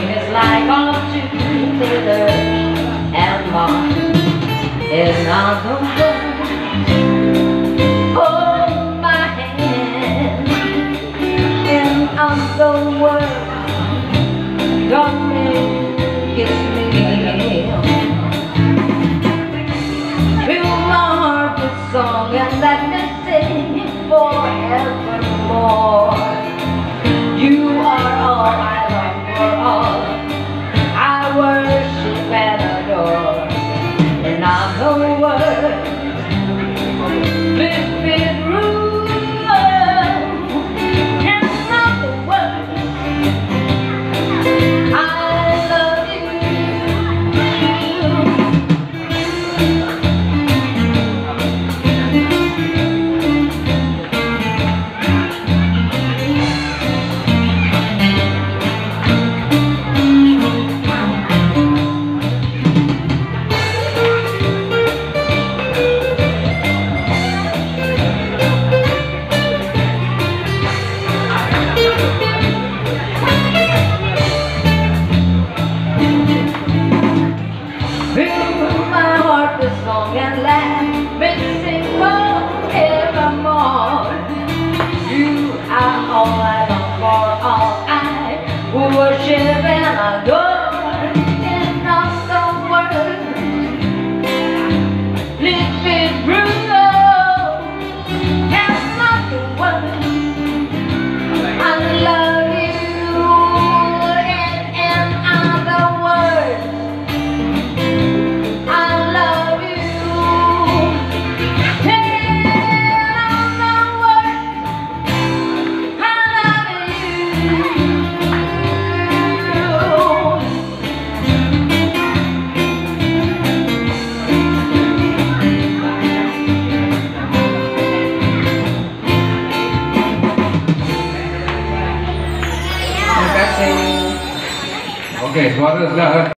is like all together and mine is not the words. Hold my hand and other words don't make it me. Fill my heart with song and let me sing it forevermore. You are all I long for, all I worship and adore. And I know words, live in room, and not the words. I love you. Song and laugh, but sing forevermore. You are all I long for, all I worship and adore. In all the words, live it brutal, and not the words. I love you, and in other words. Oke, suara sudah